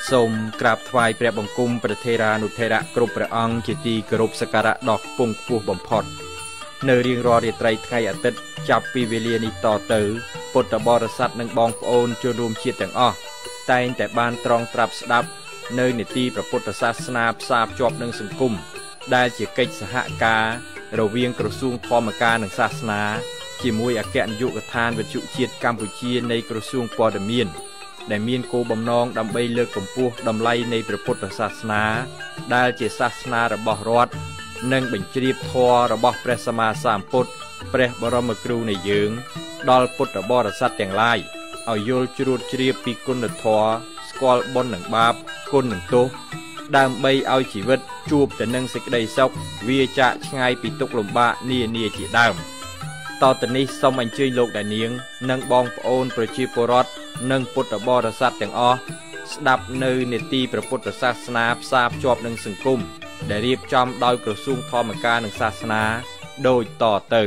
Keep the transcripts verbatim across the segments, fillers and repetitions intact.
សូមក្រាបថ្វាយព្រះបង្គំព្រះថេរានុថេរៈគ្រប់ព្រះអង្គជាទីគោរពសក្ការៈដ៏ខ្ពង់ខ្ពស់បំផុតនៅរៀងរាល់រាត្រីថ្ងៃអាទិត្យចាប់ពីវេលានេះតទៅពុទ្ធបរិស័ទនិងបងប្អូនជនរួមជាតិទាំងអស់តែងតែបានត្រង់ត្រាប់ស្ដាប់នៅនីតិព្រះពុទ្ធសាសនាផ្សារភ្ជាប់នឹងសង្គមដែលជាកិច្ចសហការរវាងក្រសួងធម្មការនិងសាសនាជាមួយអគ្គនាយកដ្ឋានវិទ្យុជាតិកម្ពុជានៃក្រសួងព័ត៌មានដែលមានគោលបំណងដើម្បីលើកកម្ពស់តម្លៃនៃព្រះពុទ្ធសាសនាដែលជាសាសនារបស់រដ្ឋនិងបញ្ជ្រាបធម៌របស់ព្រះសម្មាសម្ពុទ្ធព្រះបរមគ្រូនៃយើងដល់ពុទ្ធបរិស័ទទាំងឡាយឲ្យយល់ជ្រួតជ្រាបពីគុណធម៌ស្គាល់បុណ្យនិងបាបគុណនិងទោសដើម្បីឲ្យជីវិតជួបតែនឹងសេចក្តីសុខវាចាកឆ្ងាយពីទុក្ខលំបាកនានាជាដើមតទៅនេះសូមអញ្ជើញលោកដានាងនិងបងប្អូនប្រជាពលរដ្ឋនិងពុទ្ធបរិស័ទទាំងអស់ស្ដាប់នៅនីតិព្រះពុទ្ធសាសនាផ្សារភ្ជាប់នឹងសង្គមដែលរៀបចំដោយក្រសួងធម្មការនិងសាសនាដូចតទៅ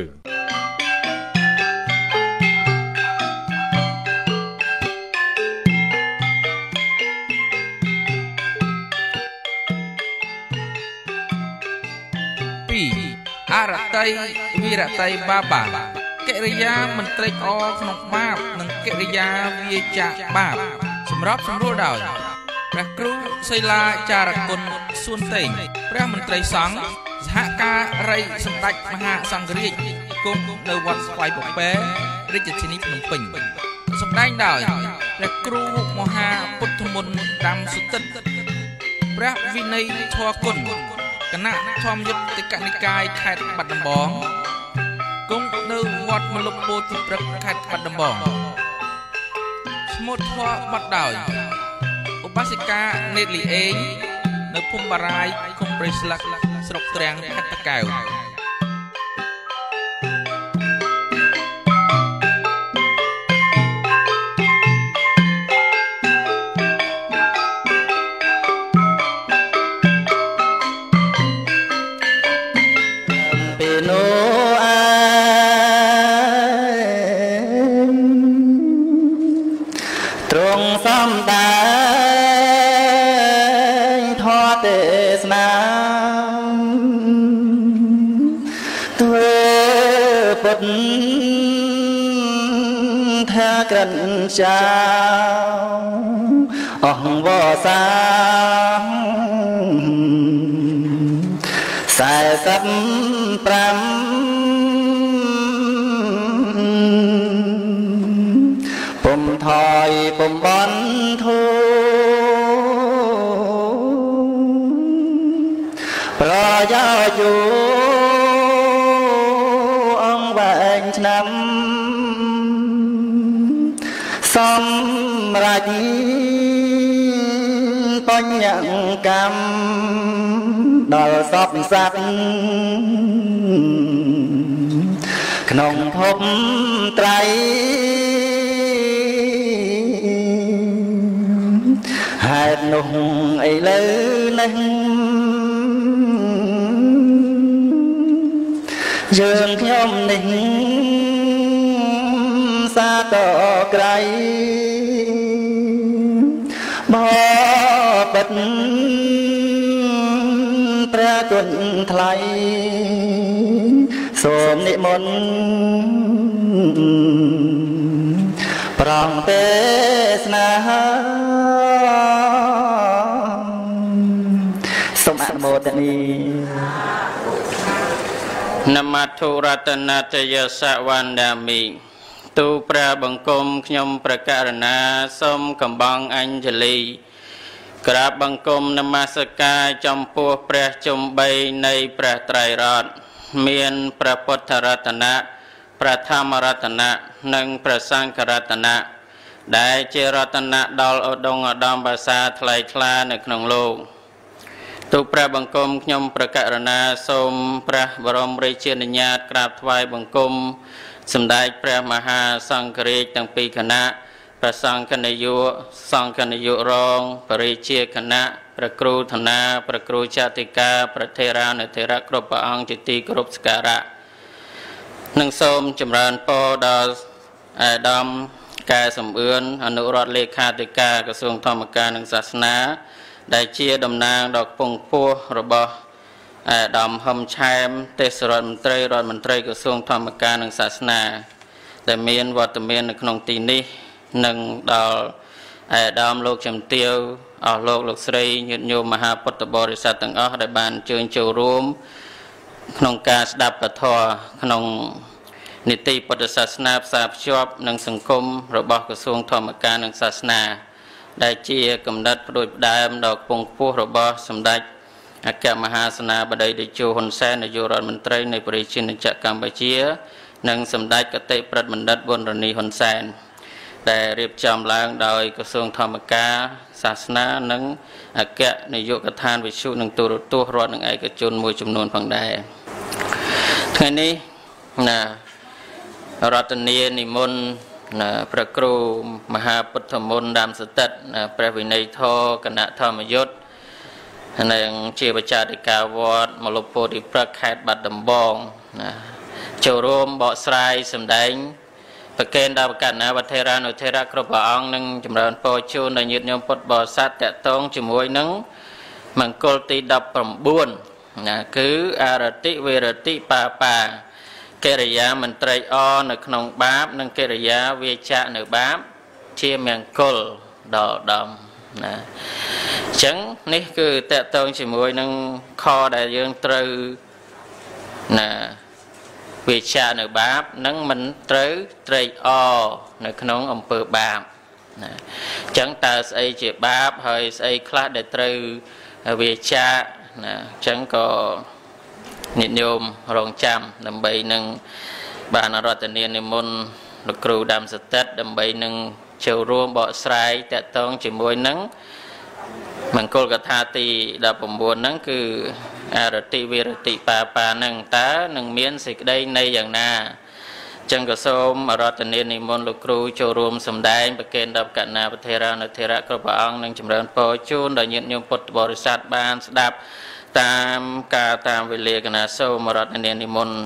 អរតីវីរតីបាបាកិរិយាមិនត្រេកអរក្នុងបាបនិងកិរិយាវាចាកបាបសម្រាប់សម្រួលដោយព្រះគ្រូសីលាចារគុណសួនតេងព្រះមន្ត្រីសង្ឃសហការីសម្ដេចមហាសង្ឃរាជគង់នៅវត្តស្វាយពពែរាជធានីភ្នំពេញសម្ដែងដោយព្រះគ្រូមហាពុទ្ធមន្តដាំសុទិតព្រះវិន័យធម៌គុណគណៈធម្មយុត្តិកនិកាយខេត្តបាត់ដំបងគង់នៅវត្តមលុបពោធិព្រឹកខេត្តបាត់ដំបងឈ្មោះធម៌បាត់ដោយឧបាសិកានេតលីអេងនៅភូមិបារាយឃុំព្រៃស្លឹកស្រុកទ្រាំងខេត្តតាកែវក្រិនចៅអង្វសាសែសិបប្រាំពុំថយពុំបន់ធូប្រយោជន៍អង្គវែងឆ្នាំសម្រាប់បញ្ញកម្មដល់សពសត្វក្នុងភពត្រៃហេតុនោះឥឡូវនេះយើងខ្ញុំនេះសាតក្រៃបបិទ្ធព្រះគុណថ្លៃសូមនិមន្តប្រងទេសនាសូមអនុមោទនានមត្ថុរតនតយសវណ្ដាមិទូព្រះបង្គំខ្ញុំប្រកាសណាសូមកំបងអញ្ជលីក្រាបបង្គំនមស្ការចំពោះព្រះជុំបីនៃព្រះត្រៃរតន៍មានព្រះពុទ្ធរតនៈព្រះធម្មរតនៈនិងព្រះសង្ឃរតនៈដែលជារតនៈដល់ឧត្តមឧត្តមភាសាថ្លៃថ្លានៅក្នុងលោកទូព្រះបង្គំខ្ញុំប្រកាសណាសូមព្រះបរមរាជានុញ្ញាតក្រាបថ្វាយបង្គំសម្ដេចព្រះមហាសង្ឃរាជទាំងពីរគណៈព្រះសង្ឃនាយកសង្ឃនាយករងបរិជាគណៈព្រះគ្រូធនាព្រះគ្រូចតិកាព្រះថេរានុថេរៈគ្រប់ព្រះអង្គជាទីគោរពសក្ការៈនិងសូមចម្រើនពរដល់អាដាមការសម្អឿនអនុរដ្ឋលេខាធិការក្រសួងធម្មការនិងសាសនាដែលជាតំណាងដល់ពងពោះរបស់អាដាមហឹមឆែមទេសរដ្ឋមន្ត្រីរដ្ឋមន្ត្រីក្រសួងធម្មការនិងសាសនាដែលមានវត្តមាននៅក្នុងទីនេះនិងដល់អាដាមលោកជំទាវអស់លោកលោកស្រីញាតិញោមមហាពុទ្ធបរិស័ទទាំងអស់ដែលបានអញ្ជើញចូលរួមក្នុងការស្ដាប់ពធក្នុងនីតិពុទ្ធសាសនាផ្សារភ្ជាប់និងសង្គមរបស់ក្រសួងធម្មការនិងសាសនាដែលជាកំណត់ផ្ដួចផ្ដើមដល់ពងពោះរបស់សម្ដេចអគ្គមហាសេនាបតីតេជោហ៊ុនសែននាយករដ្ឋមន្ត្រីនៃប្រជាណាចក្រកម្ពុជានិងសម្ដេចគតិប្រិទ្ធបណ្ឌិតប៊ុនរនីហ៊ុនសែនដែលរៀបចំឡើងដោយក្រសួងធម្មការសាសនានិងអគ្គនាយកដ្ឋានវិទ្យុនិងទូរទស្សន៍រដ្ឋនិងឯកជនមួយចំនួនផងដែរថ្ងៃនេះណារដ្ឋានិមន្តណាព្រះគ្រូមហាពុទ្ធមន្តដាមសតិតណាព្រះវិន័យធរគណៈធម្មយុត្តនិងជាបច្ចាធិការវត្តមលុបពោធិព្រឹកខេត្តបាត់ដំបងណាចូលរួមបកស្រាយសម្ដែងប្រកេនដល់បកណ្ណាវធេរានុធេរៈគ្រប់ព្រះអង្គនិងចម្រើនពរជូនដល់ញាតិញោមពុទ្ធបរិស័ទតកតងជាមួយនឹងមង្គលទីដប់ប្រាំបួនណាគឺអរតិវេរតិបាបាកិរិយាមន្ត្រីអនៅក្នុងបាបនិងកិរិយាវាចាកនៅបាបជាមង្គលដល់ដំណាអញ្ចឹងនេះគឺតកតងជាមួយនឹងខដែលយើងត្រូវណាវាចាកនៅបាបនិងមិនត្រូវត្រេកអរនៅក្នុងអំពើបាបណាអញ្ចឹងតើស្អីជាបាបហើយស្អីខ្លះដែលត្រូវវាចាកណាអញ្ចឹងក៏ញាតិញោមរងចាំដើម្បីនឹងបានរដ្ឋានិមន្តលោកគ្រូដាមសតិតដើម្បីនឹងចូលរួមបកស្រាយតកតងជាមួយនឹងមង្គលកថាទីដប់ប្រាំបួនហ្នឹងគឺអរតិវិរតិបាបាហ្នឹងតើនឹងមានសេចក្តីនៃយ៉ាងណាចឹងក៏សូមរដ្ឋានិមន្តលោកគ្រូចូលរួមសម្ដែងប្រកេនដល់កណ្ណាវធេរានុធេរៈគ្រប់ព្រះអង្គនិងចម្រើនពរជូនដល់ញាតិញោមពុទ្ធបរិស័ទបានស្ដាប់តាមការតាមវេលាកណាសូមរដ្ឋានិមន្ត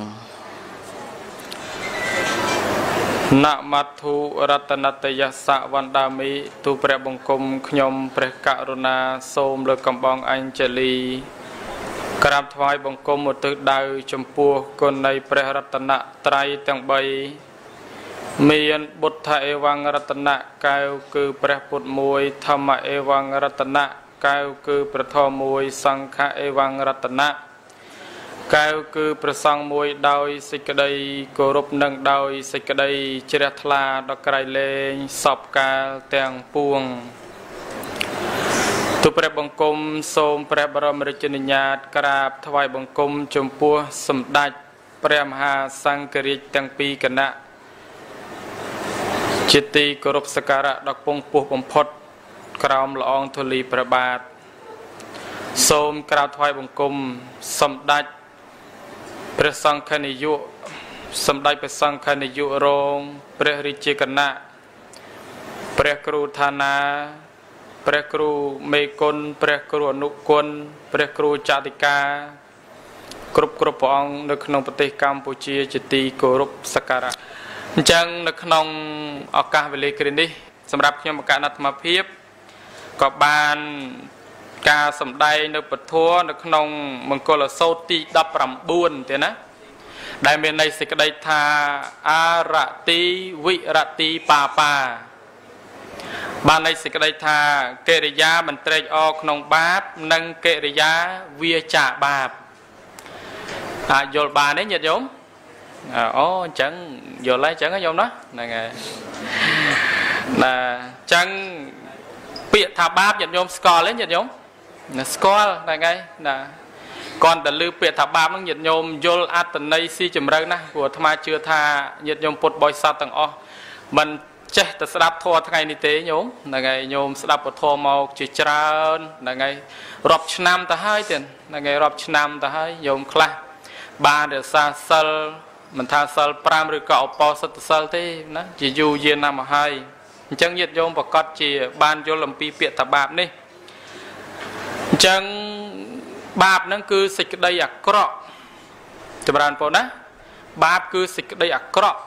នមត្ថុរតនតយសៈវណ្ដាមិទូព្រះបង្គំខ្ញុំព្រះករុណាសូមលើកកំបងអញ្ជលីក្រាបថ្វាយបង្គំឧទ្ទិសដៅចំពោះគុណនៃព្រះរតនត្រ័យទាំងបីមានបុត្រអេវង្ករតនកែវគឺព្រះពុទ្ធមួយធម្មអេវង្ករតនកែវគឺព្រះធម៌មួយសង្ឃអេវង្ករតនកែវគឺព្រះសង្ឃមួយដោយសេចក្តីគោរពនិងដោយសេចក្តីជ្រះថ្លាដល់ក្រៃលែងសពកាលទាំងពួងទូព្រះបង្គំសូមព្រះបរមរាជនិញ្ញាតក្រាបថ្វាយបង្គំចំពោះសម្ដេចព្រះមហាសង្ឃរាជទាំងពីរគណៈជាទីគោរពសក្ការៈដ៏ពងពោះបំផុតក្រោមល្អងធូលីព្រះបាទសូមក្រាបថ្វាយបង្គំសម្ដេចព្រះសង្ឃនាយកសម្ដេចព្រះសង្ឃនាយករងព្រះរាជាគណៈព្រះគ្រូឋានាព្រះគ្រូមេគុណព្រះគ្រូអនុគុណព្រះគ្រូចតិកាគ្រប់គ្រប់ព្រះអង្គនៅក្នុងប្រទេសកម្ពុជាជាទីគោរពសក្ការៈអញ្ចឹងនៅក្នុងឱកាសវេលាគ្រានេះសម្រាប់ខ្ញុំបកណអាភិបក៏បានការសម្ដែងនៅពធនៅក្នុងមង្គលសោតទីដប់ប្រាំបួនទេណាដែលមានន័យសេចក្តីថាអរតិវិរតិបាបាបានន័យសេចក្តីថាកិរិយាមិនត្រេកអរក្នុងបាបនិងកិរិយាវាចាកបាបអាចយល់បានទេញាតិញោមអូអញ្ចឹងយល់ហើយអញ្ចឹងញោមណាហ្នឹងហើយណាអញ្ចឹងពាក្យថាបាបញាតិញោមស្គាល់ទេញាតិញោមស្គាល់ហ្នឹងហើយណាគាត់តែលើពាក្យថាបាបហ្នឹងញាតិញោមយល់អត្តន័យស៊ីជម្រៅណាស់ព្រោះអាត្មាជឿថាញាតិញោមពុទ្ធបរិស័ទទាំងអស់មិនចេះតែស្ដាប់ធម៌ថ្ងៃនេះទេញោមហ្នឹងហើយញោមស្ដាប់ពធមកជាច្រើនហ្នឹងហើយរាប់ឆ្នាំទៅហើយទៀតហ្នឹងហើយរាប់ឆ្នាំទៅហើយញោមខ្លះបានរក្សាសិលមិនថាសិលប្រាំឬក៏ឧបោសថសិលទេណាជាយូរយារណាស់មកហើយអញ្ចឹងញាតិញោមប្រកាសជាបានយល់អំពីពាក្យថាបាបនេះអញ្ចឹងបាបហ្នឹងគឺសេចក្តីអាក្រក់ចម្រើនបងណាបាបគឺសេចក្តីអាក្រក់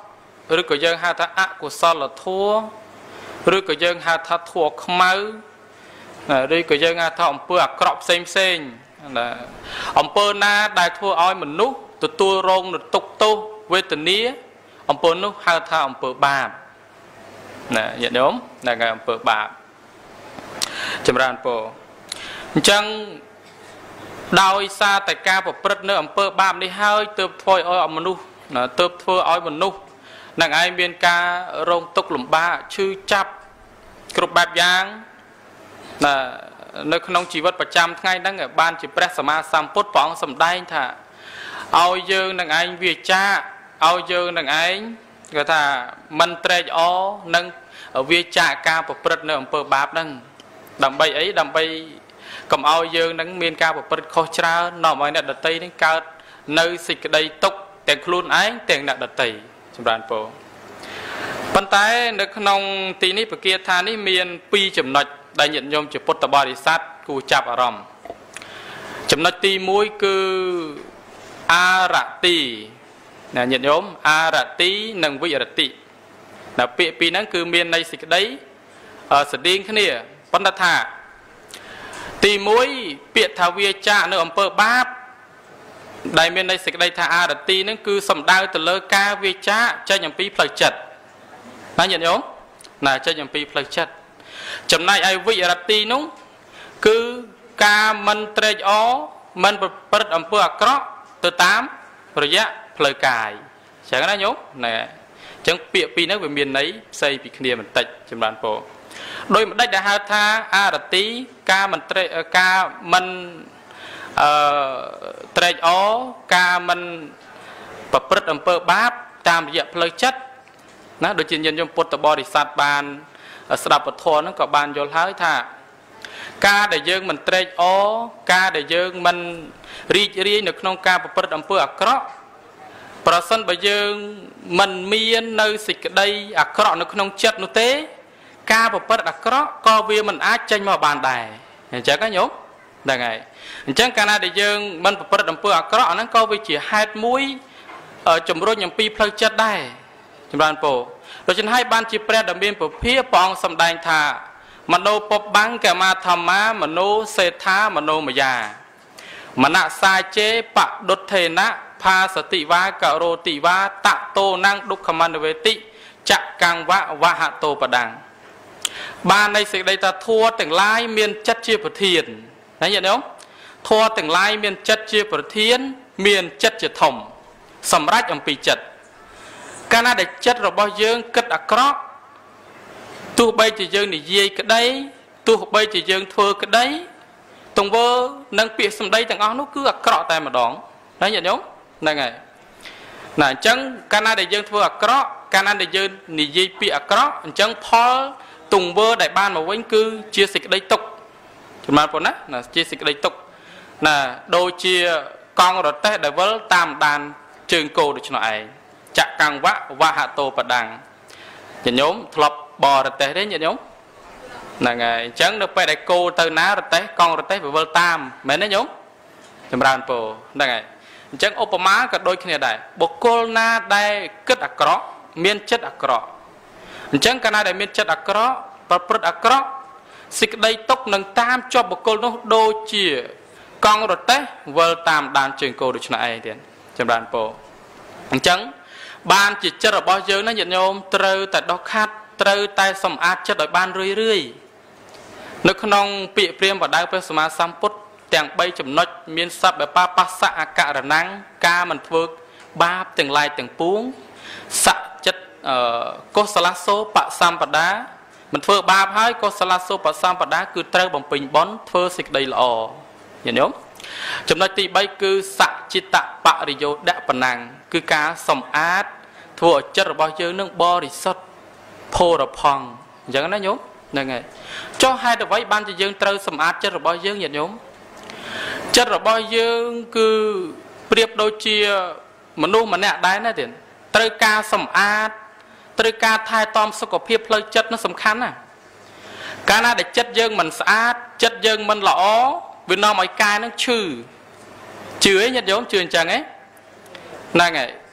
ឬក៏យើងហៅថាអកុសលធម៌ឬក៏យើងហៅថាធម៌ខ្មៅឬក៏យើងហៅថាអំពើអាក្រក់ផ្សេងផ្សេងណាអំពើណាដែលធ្វើឲ្យមនុស្សទទួលរងនូវទុក្ខទោសវេទនាអំពើនោះហៅថាអំពើបាបណាញាតិញោមហ្នឹងហើយអំពើបាបចម្រើនពរអញ្ចឹងដោយសារតែការប្រព្រឹត្តនៅអំពើបាបនេះហើយទើបធ្វើឲ្យមនុស្សណាទើបធ្វើឲ្យមនុស្សនឹងឯងមានការរងទុក្ខលំបាកឈឺចាប់គ្រប់បែបយ៉ាងណានៅក្នុងជីវិតប្រចាំថ្ងៃហ្នឹងបានជាព្រះសម្មាសម្ពុទ្ធព្រះអង្គសម្ដែងថាឲ្យយើងនឹងឯងវាចាឲ្យយើងនឹងឯងគេថាមិនត្រេកអរនឹងវាចាការប្រព្រឹត្តនៅអំពើបាបហ្នឹងដើម្បីអីដើម្បីកុំឲ្យយើងនឹងមានការប្រព្រឹត្តខុសច្រើននាំឲ្យអ្នកដតីនឹងកើតនៅសេចក្តីទុក្ខទាំងខ្លួនឯងទាំងអ្នកដតីចម្រើនពរប៉ុន្តែនៅក្នុងទីនេះពគាថានេះមានពីរចំណុចដែលញាតិញោមជាពុទ្ធបរិស័ទគួរចាប់អារម្មណ៍ចំណុចទីមួយគឺអារតិណាញាតិញោមអារតិនិងវិរតិណាពាក្យពីរហ្នឹងគឺមានន័យសេចក្តីស្តៀងគ្នាប៉ុន្តែថាទីមួយពាក្យថាវាចានៅអំពើបាបដែលមានន័យសេចក្តីថាអារតិហ្នឹងគឺសំដៅទៅលើការវាចាចេញអំពីផ្លូវចិត្តណាញាតិញោមណាចេញអំពីផ្លូវចិត្តចំណែកឯវិរតិនោះគឺការមិនត្រេកអរមិនប្រព្រឹត្តអំពើអាក្រក់ទៅតាមរយៈផ្លូវកាយអញ្ចឹងណាញោមណែអញ្ចឹងពាក្យពីរហ្នឹងវាមានន័យផ្សេងពីគ្នាបន្តិចចម្រើនពរដោយមិនដេចដែលហៅថាអារតិការមិនត្រេកការមិនអឺត្រេកអរការមិនប្រព្រឹត្តអំពើបាបតាមរយៈផ្លូវចិត្តណាដូចជាញាតិញោមពុទ្ធបរិស័ទបានស្ដាប់ពធហ្នឹងក៏បានយល់ហើយថាការដែលយើងមិនត្រេកអរការដែលយើងមិនរីករាយនៅក្នុងការប្រព្រឹត្តអំពើអាក្រក់ប្រសិនបើយើងមិនមាននៅសេចក្តីអាក្រក់នៅក្នុងចិត្តនោះទេការប្រព្រឹត្តអាក្រក់ក៏វាមិនអាចចេញមកបានដែរអញ្ចឹងណាញោមហ្នឹងហើយអញ្ចឹងកាលណាដែលយើងមិនប្រព្រឹត្តអំពើអាក្រក់ហ្នឹងក៏វាជាហេតុមួយជំរុញអំពីផ្លូវចិត្តដែរចម្រើនពរដូច្នេះហើយបានជាព្រះដ៏មានពភាព្រះអង្គសម្ដែងថាមនោពបបាំងកមាធម្មាមនោសេដ្ឋាមនោមយាមនសាជេបដុទ្ធេនៈផាសតិវាករោតិវាតតោណੰដុក្ខមនវេតិចកង្វវហតោបដាំងបាននៃសេចក្តីថាធัวទាំងឡាយមានចិត្តជាប្រធានណាញាតិញោមធัวទាំងឡាយមានចិត្តជាប្រធានមានចិត្តជាធំសម្រេចអំពីចិត្តកាលណាដែលចិត្តរបស់យើងគិតអាក្រក់ទោះបីជាយើងនិយាយក្តីទោះបីជាយើងធ្វើក្តីទង្វើនិងពាក្យសម្ដីទាំងអស់នោះគឺអាក្រក់តែម្ដងណាញាតិញោមហ្នឹងហើយណាអញ្ចឹងកាលណាដែលយើងធ្វើអាក្រក់កាលណាដែលយើងនិយាយពាក្យអាក្រក់អញ្ចឹងផលទង្វើដែលបានមកវិញគឺជាសេចក្តីទុក្ខចំណានប៉ុណ្ណាណាជាសេចក្តីទុក្ខណាដូចជាកង់រទេះដែលវិលតាមដានជើងគោដូច្នោះឯងចកង្វវហតោបដាំងញាតិញោមធ្លាប់បរទេះទេញាតិញោមហ្នឹងហើយអញ្ចឹងនៅពេលដែលគោទៅណារទេះកង់រទេះវាវិលតាមមែនទេញោមចម្រើនពរហ្នឹងហើយអញ្ចឹងឧបមាក៏ដូចគ្នាដែរបុគ្គលណាដែលគិតអាក្រក់មានចិត្តអាក្រក់អញ្ចឹងកាលណាដែលមានចិត្តអាក្រក់ប្រព្រឹត្តអាក្រក់សេចក្តីទុក្ខនឹងតាមជាប់បុគ្គលនោះដូចជាកង់រទេះវិលតាមដានជើងគោដូច្នោះឯងទៀតចម្រើនពរអញ្ចឹងបានជាចិត្តរបស់យើងណាញាតិញោមត្រូវតែដោះខាត់ត្រូវតែសម្អាតចិត្តឲ្យបានរឿយរឿយនៅក្នុងពាក្យព្រាហ្មណ៍បដៅព្រះសម្មាសម្ពុទ្ធទាំងបីចំណុចមានសព្ទបាបស្សៈអករណੰការមិនធ្វើបាបទាំងឡាយទាំងពួងសចិត្តកុសលសោបសម្បដាមិនធ្វើបាបហើយកុសលសោបសម្បដាគឺត្រូវបំពេញបុណ្យធ្វើសេចក្តីល្អញាតិញោមចំណុចទីបីគឺសចិត្តបរិយោដបណੰគឺការសម្អាតធ្វើឲ្យចិត្តរបស់យើងនឹងបរិសុទ្ធផូរផង់អញ្ចឹងណាញោមហ្នឹងហើយចុះហេតុអ្វីបានជាយើងត្រូវសម្អាតចិត្តរបស់យើងញាតិញោមចិត្តរបស់យើងគឺប្រៀបដូចជាមនុស្សម្នាក់ដែរណាទៀតត្រូវការសម្អាតត្រូវការថែទាំសុខភាពផ្លូវចិត្តនោះសំខាន់ណាកាលណាដែលចិត្តយើងមិនស្អាតចិត្តយើងមិនល្អវានាំឲ្យកាយនឹងឈឺជឿឯងញាតិញោមជឿអញ្ចឹងឯងហ្នឹងហើយ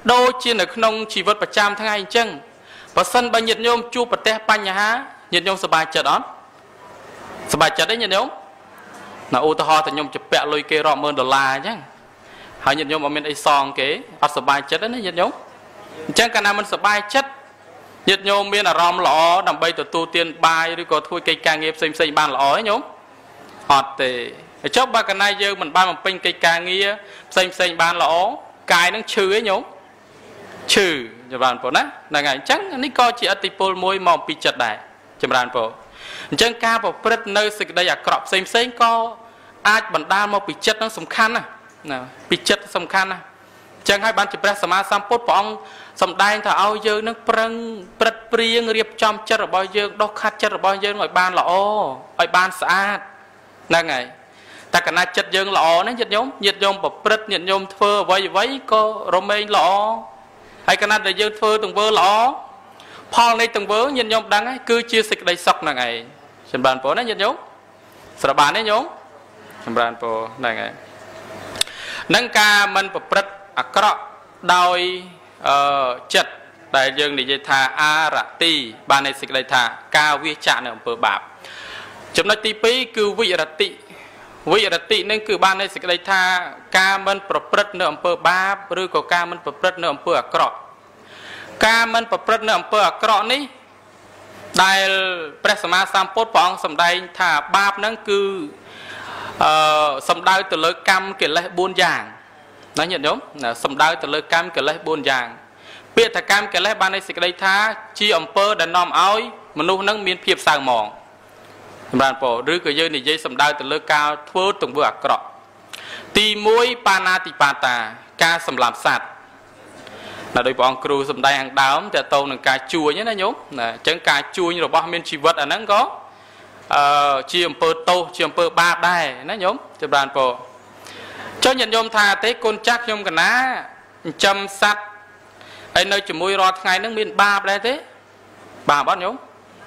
ដូចជានៅក្នុងជីវិតប្រចាំថ្ងៃអញ្ចឹងបើសិនបើញាតិញោមជួបប្រទះបញ្ហាញាតិញោមសប្បាយចិត្តអត់សប្បាយចិត្តទេញាតិញោមណាឧទាហរណ៍តែខ្ញុំជពាក់លុយគេរាប់ម៉ឺនដុល្លារអញ្ចឹងហើយញាតិញោមអត់មានអីសងគេអត់សប្បាយចិត្តទេណាញាតិញោមអញ្ចឹងកាលណាមិនសប្បាយចិត្តញាតិញោមមានអារម្មណ៍ល្អដើម្បីទទួលទានបាយឬក៏ធ្វើកិច្ចការងារផ្សេងផ្សេងបានល្អទេញោមអត់ទេចុះបើកាលណាយើងមិនបានបំពេញកិច្ចការងារផ្សេងផ្សេងបានល្អកាយនឹងឈឺទេញោមឈឺចម្រើនប៉ុណ្ណាហ្នឹងហើយអញ្ចឹងនេះក៏ជាឥទ្ធិពលមួយមកពីចិត្តដែរចម្រើនប៉ុអញ្ចឹងការប្រព្រឹត្តនៅសេចក្តីអាក្រក់ផ្សេងផ្សេងក៏អាចបណ្ដាលមកពីចិត្តនឹងសំខាន់ណាណាពីចិត្តសំខាន់ណាអញ្ចឹងហើយបានជាព្រះសម្មាសម្ពុទ្ធព្រះអង្គសម្ដែងថាឲ្យយើងនឹងប្រឹងព្រឹត្តព្រៀងរៀបចំចិត្តរបស់យើងដោះខាត់ចិត្តរបស់យើងឲ្យបានល្អឲ្យបានស្អាតហ្នឹងហើយតែកណាចិត្តយើងល្អណាញាតិញោមញាតិញោមប្រព្រឹត្តញាតិញោមធ្វើអ្វីអ្វីក៏រមែងល្អហើយកណាដែលយើងធ្វើទង្វើល្អផលនៃទង្វើញាតិញោមដឹងហើយគឺជាសេចក្តីសុខហ្នឹងឯងចម្រើនពរណាញាតិញោមស្របានទេញោមចម្រើនពរហ្នឹងហើយនឹងការមិនប្រព្រឹត្តអាក្រក់ដោយអឺចិត្តដែលយើងនិយាយថាអារតិបាននៃសេចក្តីថាការវាចាក់នៅអំពើបាបចំណុចទីពីរគឺវិរតិវិរតិនឹងគឺបាននៃសេចក្តីថាការមិនប្រព្រឹត្តនៅអំពើបាបឬក៏ការមិនប្រព្រឹត្តនៅអំពើអាក្រក់ការមិនប្រព្រឹត្តនៅអំពើអាក្រក់នេះដែលព្រះសម្មាសម្ពុទ្ធព្រះអង្គសម្ដែងថាបាបហ្នឹងគឺអឺសំដៅទៅលើកម្មកិលេសបួនយ៉ាងណាញាតិញោមសំដៅទៅលើកម្មកិលេសបួនយ៉ាងពាក្យថាកម្មកិលេសបាននៃសេចក្តីថាជាអំពើដែលនាំឲ្យមនុស្សហ្នឹងមានភាពសៅហ្មងសម្រាប់ពោឬក៏យើងនិយាយសំដៅទៅលើការធ្វើទង្វើអាក្រក់ទីមួយបាណាតិបាតាការសម្លាប់សត្វណាដោយព្រះអង្គគ្រូសម្ដែងខាងដើមតើតោនឹងការជួញណាញោមណាអញ្ចឹងការជួញរបស់មានជីវិតអាហ្នឹងក៏អឺជាអំពើទោសជាអំពើបាបដែរណាញោមចម្រើនពរចុះញាតិញោមថាទេកូនចាស់ខ្ញុំកណាចិញ្ចឹមសត្វហើយនៅជាមួយរាល់ថ្ងៃហ្នឹងមានបាបដែរទេបាបអត់ញោម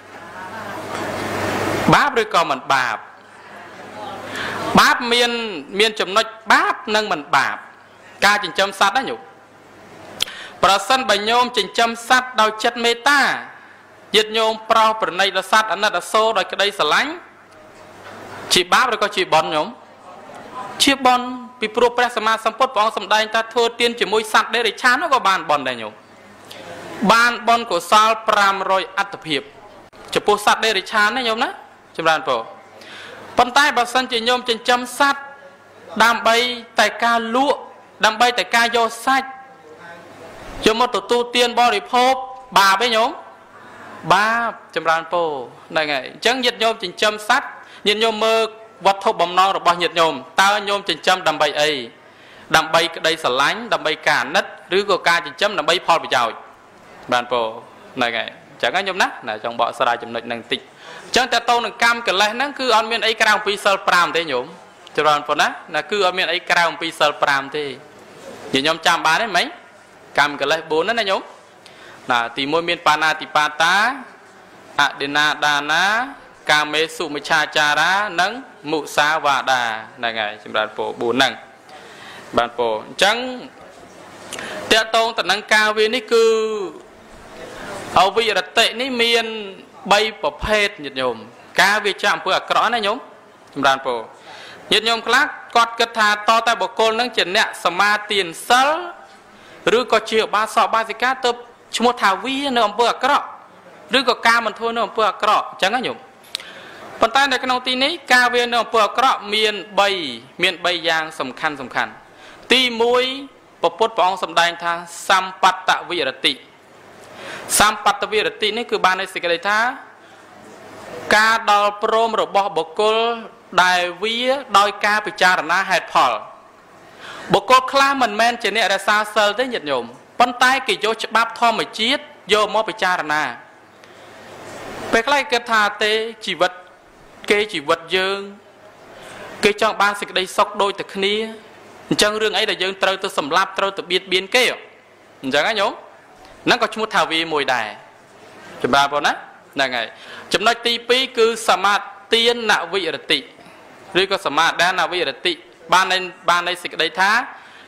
បាបឬក៏មិនបាបបាបមានមានចំណុចបាបនិងមិនបាបការចិញ្ចឹមសត្វណាញោមប្រសិនបើញោមចិញ្ចឹមសត្វដោយចិត្តមេត្តាញាតិញោមប្រោសប្រណីដល់សត្វអាណិតអាសូរដោយក្តីស្រឡាញ់ជាបាបឬក៏ជាបុណ្យញោមជាបុណ្យពីព្រោះព្រះសម្មាសម្ពុទ្ធព្រះអង្គសម្ដែងថាធ្វើទានជាមួយសត្វដេរិឆានក៏បានបុណ្យដែរញោមបានបុណ្យកុសលប្រាំរយអត្តភាពចំពោះសត្វដេរិឆានណាញោមណាចម្រើនពរប៉ុន្តែបើសិនជាញោមចិញ្ចឹមសត្វដើម្បីតែការលក់ដើម្បីតែការយកសាច់យកមកទទួលទានបរិភោគបាបទេញោមបាបចម្រើនពរហ្នឹងហើយអញ្ចឹងញាតិញោមចិញ្ចឹមសត្វញាតិញោមមើលវត្ថុបំណងរបស់ញាតិញោមតើញោមចិញ្ចឹមដើម្បីអីដើម្បីក្តីស្រឡាញ់ដើម្បីការអាណិតឬក៏ការចិញ្ចឹមដើម្បីផលប្រយោជន៍បានពរហ្នឹងហើយអញ្ចឹងញោមណាណាចង់បកស្រាយចំណុចហ្នឹងបន្តិចអញ្ចឹងតើតោនឹងកម្មកិលេសហ្នឹងគឺអត់មានអីក្រៅពីសិលប្រាំទេញោមចម្រើនពរណាណាគឺអត់មានអីក្រៅពីសិលប្រាំទេញាតិញោមចាំបានទេមិញកម្មកិលេសបួនណាញោមណាទីមួយមានបាណាតិបាតាអដិណាដានាកាមេសុមិច្ឆាចារានិងមុសាវាដាហ្នឹងហើយចម្រើនពរបួនហ្នឹងបានពរអញ្ចឹងតើតោងតំណែងការវានេះគឺអវិរតិនេះមានបីប្រភេទញាតិញោមការវាចាក់អំពើអាក្រក់ណាញោមចម្រើនពរញាតិញោមខ្លះគាត់គិតថាតតែបុគ្គលនឹងជាអ្នកសមាទានសិលឬក៏ជាបាសកបាសិកាទៅឈ្មោះថាវានៅអំពើអាក្រក់ឬក៏ការមិនធ្វើនៅអំពើអាក្រក់អញ្ចឹងណាញោមប៉ុន្តែនៅក្នុងទីនេះការវានៅអំពើអាក្រក់មានបីមានបីយ៉ាងសំខាន់សំខាន់ទីមួយពពុទ្ធព្រះអង្គសម្ដែងថាសម្បត្តវិរតិសម្បត្តវិរតិនេះគឺបានន័យសេចក្តីថាការដល់ព្រមរបស់បុគ្គលដែលវាដោយការពិចារណាហេតុផលបុគ្គលខ្លះមិនមែនជាអ្នករក្សាសិលទេញាតិញោមប៉ុន្តែគេយកច្បាប់ធម្មជាតិយកមកពិចារណាពេលខ្លះគេគិតថាទេជីវិតគេជីវិតយើងគេចង់បានសេចក្តីសុខដូចតែគ្នាអញ្ចឹងរឿងអីដែលយើងត្រូវទៅសម្លាប់ត្រូវទៅបៀតបៀនគេអញ្ចឹងណាញោមហ្នឹងក៏ឈ្មោះថាវាមួយដែរចម្រើនបងណាហ្នឹងហើយចំណុចទីពីរគឺសមាទានវិរតិឬក៏សមាដានវិរតិបានន័យបានន័យសេចក្តីថា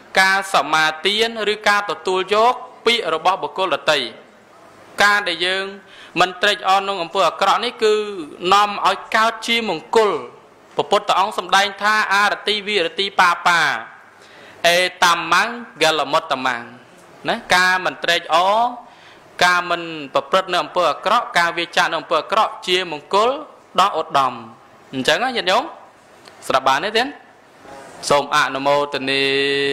ការសមាទានឬការទទួលយកពាក្យរបស់បុគ្គលដទៃការដែលយើងមិនត្រេកអរនឹងអំពើអាក្រក់នេះគឺនាំឲ្យកើតជាមង្គលព្រះពុទ្ធអង្គសម្ដែងថាអារតិវិរតិបាបាអេតាមាំងកលមុតតមាំងណាការមិនត្រេកអរការមិនប្រព្រឹត្តនៅអំពើអាក្រក់ការវាចាក់នៅអំពើអាក្រក់ជាមង្គលដ៏ឧត្តមអញ្ចឹងណាញាតិញោមស្ដាប់បានទេទេសូមអនុមោទនា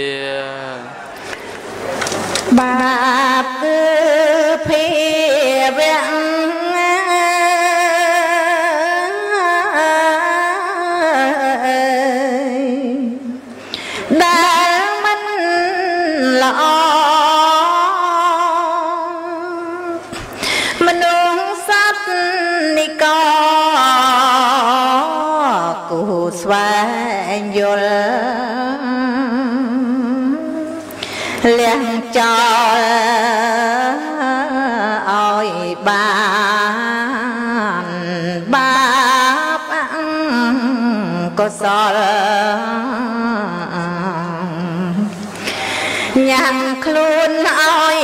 បាបគឺភាវៈដែលមិនល្អមនុស្សសត្វនិកគូស្វែងយល់លះចោលឲ្យបានបាបកុសលញ៉ាំខ្លួនឲ្យ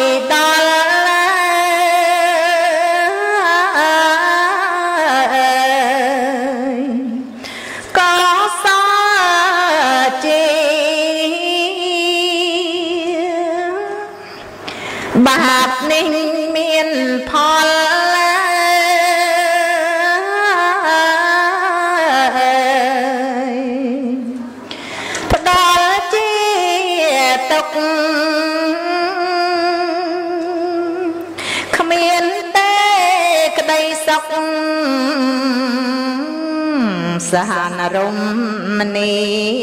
ដល់ក៏សជាបាបនេះមានផលផ្ដល់ជាទុកគ្មានទេក្តីសុខសហនរមនី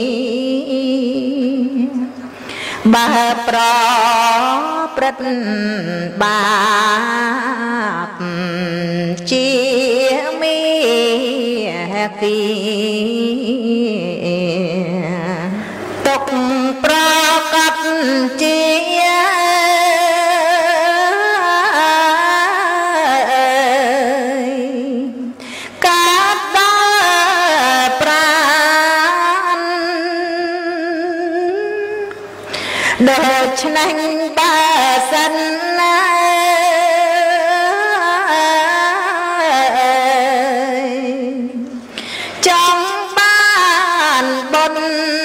បើប្រព្រឹត្តបាបជាមេគីទុកប្រកបជាកើតដល់ប្រាណដូច្នេះបើសិនណាចង់បានបុណ្យ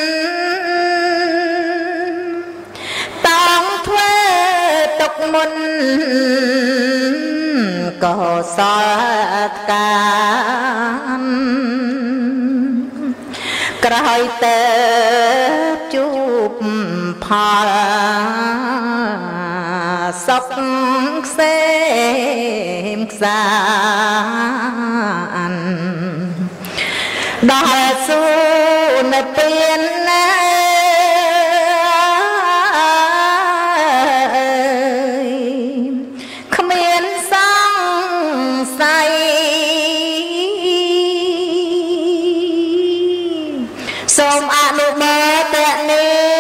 តោងធ្វើទុកមុនកុសលកម្មក្រោយទៅជួបផលសុខខ្សែមខ្សានដល់សុនពានណាគ្មានសង្ស័យសូមអនុមោទនា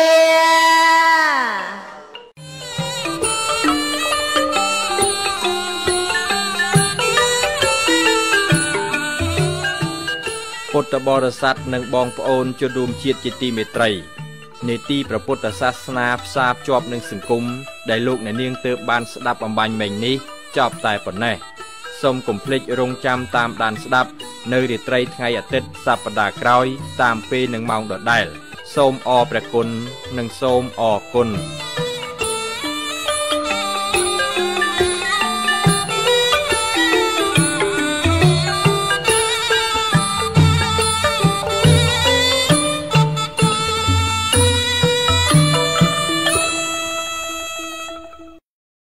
ពុទ្ធបរិស័ទនិងបងប្អូនជនរួមជាតិជាទីមេត្រីនេតិព្រះពុទ្ធសាសនាផ្សារភ្ជាប់នឹងសង្គមដែលលោកអ្នកនាងទើបបានស្ដាប់អំបញ្ញមិញនេះចប់តែប៉ុណ្ណេះសូមកុំភ្លេចរងចាំតាមដានស្ដាប់នៅរាត្រីថ្ងៃអាទិត្យសប្តាហ៍ក្រោយតាមពេលនិងម៉ោងដដែលសូមអរព្រះគុណនិងសូមអរគុណ